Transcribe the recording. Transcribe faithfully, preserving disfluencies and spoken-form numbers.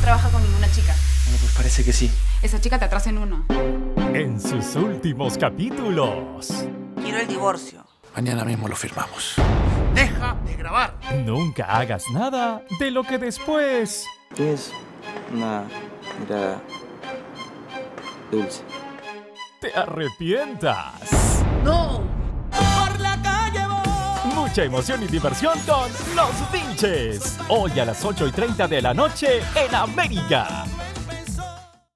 trabaja con ninguna chica. Bueno, pues parece que sí. Esa chica te atrasa en uno. En sus últimos capítulos. Quiero el divorcio. Mañana mismo lo firmamos. ¡Deja de grabar! Nunca hagas nada de lo que después... Tienes una mirada dulce. te arrepientas. ¡No! Por la calle voy. Mucha emoción y diversión con Los Vinches. Hoy a las ocho y treinta de la noche en América.